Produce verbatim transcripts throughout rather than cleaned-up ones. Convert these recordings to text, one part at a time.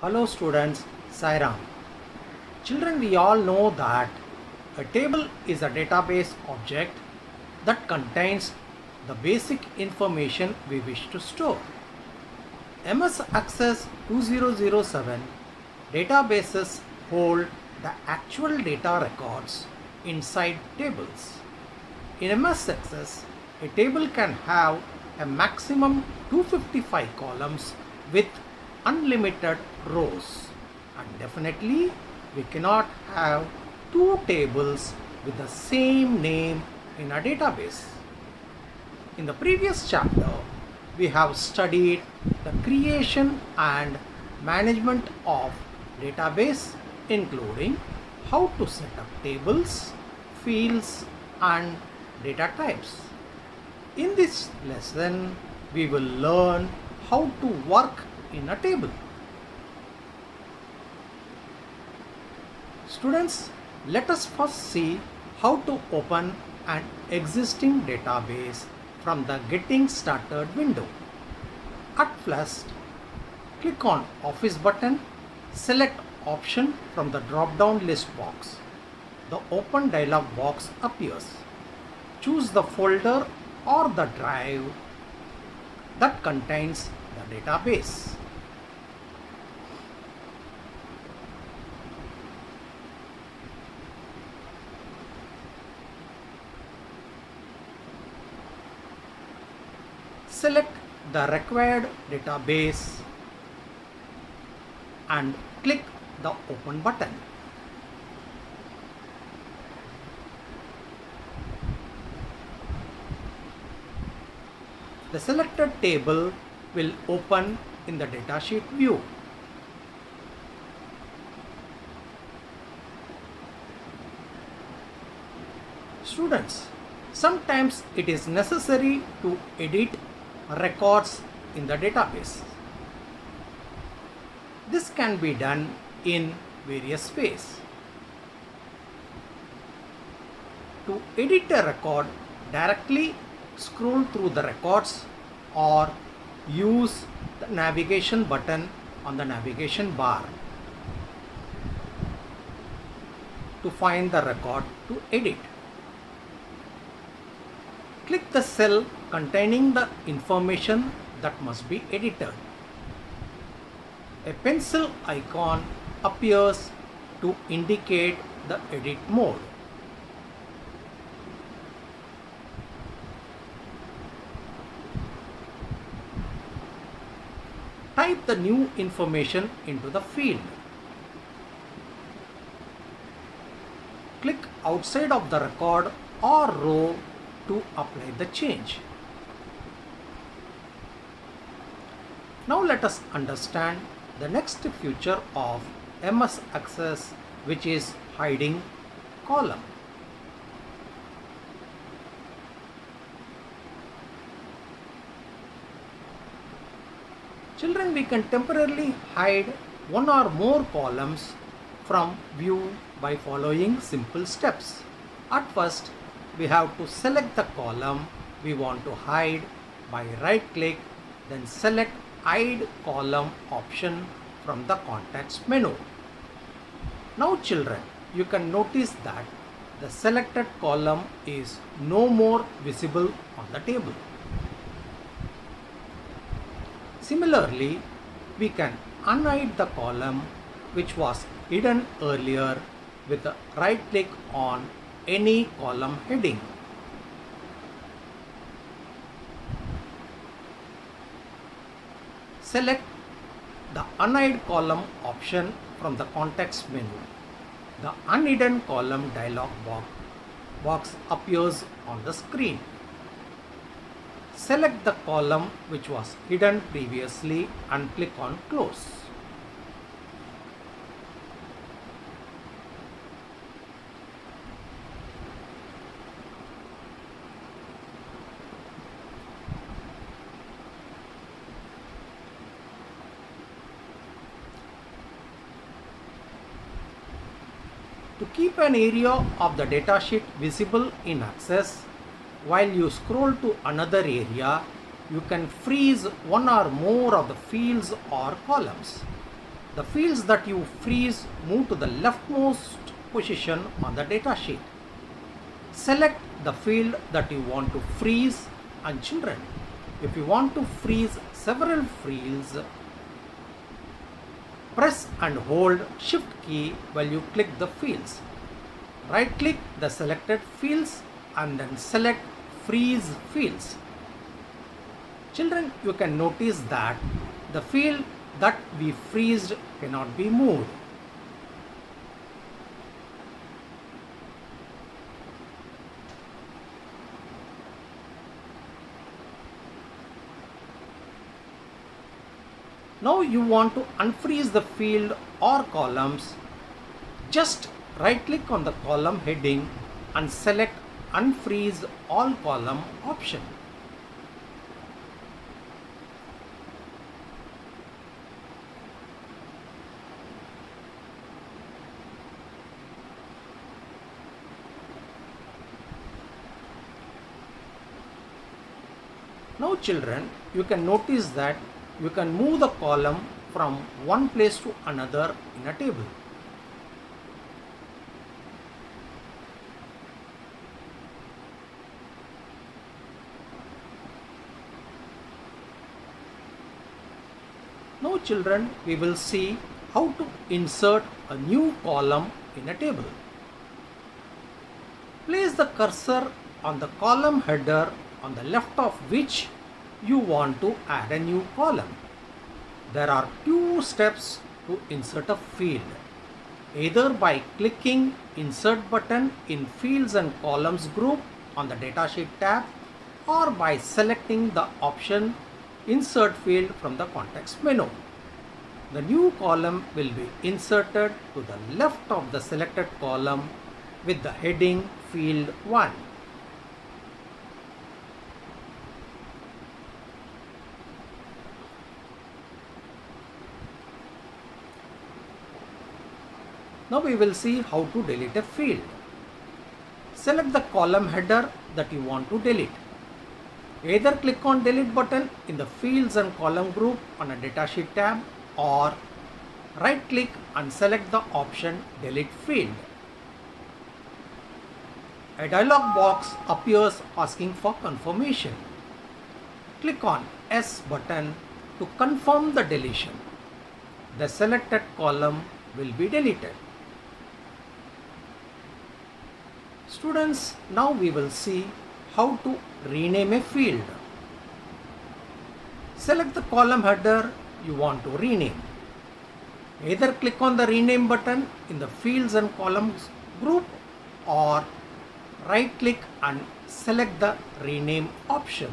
Hello students, Sairam. Children, we all know that a table is a database object that contains the basic information we wish to store. M S Access two thousand seven databases hold the actual data records inside tables. In M S Access, a table can have a maximum two hundred fifty-five columns with unlimited rows, and definitely we cannot have two tables with the same name in a database. In the previous chapter, we have studied the creation and management of database, including how to set up tables, fields and data types. In this lesson, we will learn how to work in a table. Students, let us first see how to open an existing database from the Getting Started window. At first, click on Office button, select Option from the drop-down list box. The Open dialog box appears. Choose the folder or the drive that contains the database. Select the required database and click the Open button. The selected table will open in the datasheet view. Students, sometimes it is necessary to edit records in the database. This can be done in various ways. To edit a record, directly scroll through the records or use the navigation button on the navigation bar to find the record to edit. Click the cell containing the information that must be edited. A pencil icon appears to indicate the edit mode. Type the new information into the field. Click outside of the record or row to apply the change. Now let us understand the next feature of M S Access, which is hiding column. Children, we can temporarily hide one or more columns from view by following simple steps. At first, we have to select the column we want to hide by right click, then select Hide Column option from the context menu. Now children, you can notice that the selected column is no more visible on the table. Similarly, we can unhide the column which was hidden earlier with a right click on any column heading. Select the Unhide Column option from the context menu. The Unhidden Column dialog box, box appears on the screen. Select the column which was hidden previously and click on Close. To keep an area of the datasheet visible in Access, while you scroll to another area, you can freeze one or more of the fields or columns. The fields that you freeze move to the leftmost position on the data sheet. Select the field that you want to freeze, and children, if you want to freeze several fields, press and hold Shift key while you click the fields. Right click the selected fields and then select Freeze Fields. Children, you can notice that the field that we freezed cannot be moved. Now you want to unfreeze the field or columns. Just right click on the column heading and select Unfreeze All Column option. Now children, you can notice that you can move the column from one place to another in a table. Now children, we will see how to insert a new column in a table. Place the cursor on the column header on the left of which you want to add a new column. There are two steps to insert a field. Either by clicking Insert button in Fields and Columns group on the Datasheet tab, or by selecting the option Insert Field from the context menu. The new column will be inserted to the left of the selected column with the heading Field one. Now we will see how to delete a field. Select the column header that you want to delete. Either click on Delete button in the Fields and Column group on a Datasheet tab, or right click and select the option Delete Field. A dialog box appears asking for confirmation. Click on S button to confirm the deletion. The selected column will be deleted. Students, now we will see how to rename a field. Select the column header you want to rename. Either click on the Rename button in the Fields and Columns group, or right click and select the Rename option.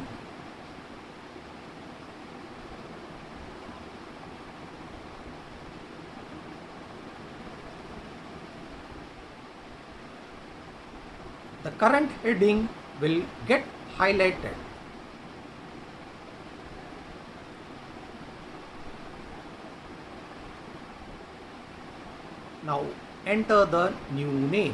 The current heading will get highlighted. Now enter the new name.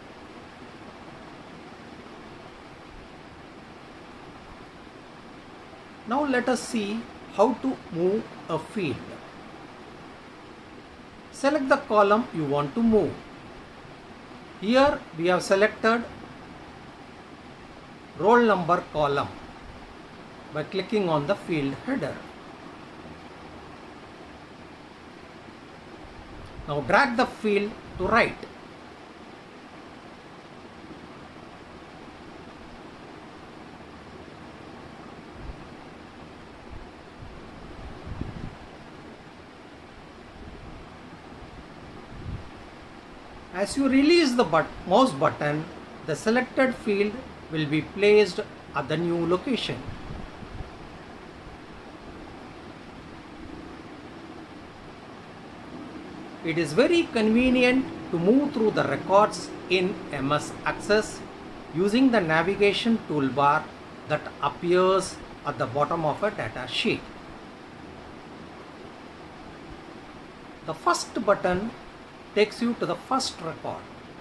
Now let us see how to move a field. Select the column you want to move. Here we have selected roll number column by clicking on the field header. Now drag the field to right. As you release the but mouse button, the selected field will be placed at the new location. It is very convenient to move through the records in M S Access using the navigation toolbar that appears at the bottom of a data sheet. The first button takes you to the first record.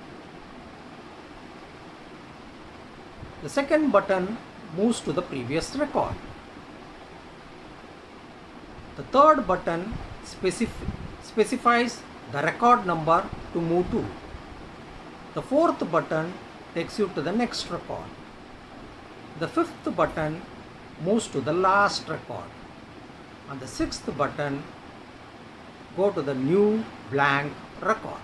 The second button moves to the previous record. The third button specif specifies the record number to move to. The fourth button takes you to the next record. The fifth button moves to the last record. And the sixth button go to the new blank record.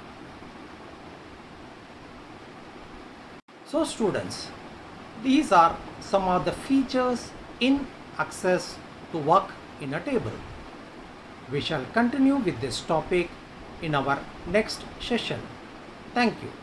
So students, these are some of the features in Access to work in a table. We shall continue with this topic in our next session. Thank you.